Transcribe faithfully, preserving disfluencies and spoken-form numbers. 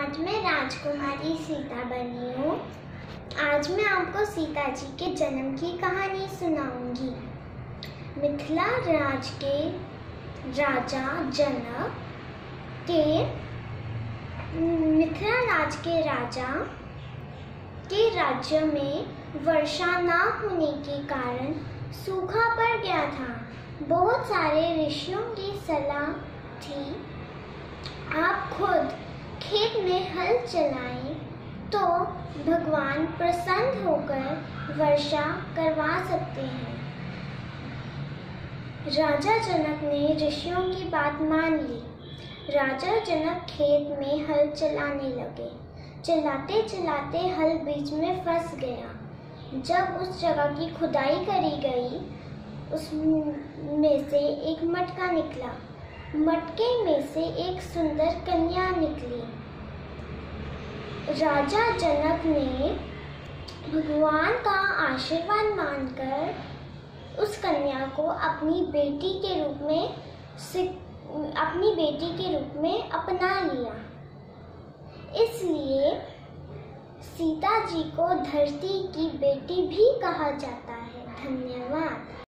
आज मैं राजकुमारी सीता बनी हूँ। आज मैं आपको सीता जी के जन्म की कहानी सुनाऊंगी। मिथिला राज के राजा जनक के मिथिला राज के राजा के राज्य में वर्षा ना होने के कारण सूखा पड़ गया था। बहुत सारे ऋषियों की सलाह थी, आप खुद खेत में हल चलाएं तो भगवान प्रसन्न होकर वर्षा करवा सकते हैं। राजा जनक ने ऋषियों की बात मान ली। राजा जनक खेत में हल चलाने लगे। चलाते चलाते हल बीच में फंस गया। जब उस जगह की खुदाई करी गई, उसमें से एक मटका निकला। मटके में से एक सुंदर कन्या निकली। राजा जनक ने भगवान का आशीर्वाद मानकर उस कन्या को अपनी बेटी के रूप में अपनी बेटी के रूप में अपना लिया। इसलिए सीता जी को धरती की बेटी भी कहा जाता है। धन्यवाद।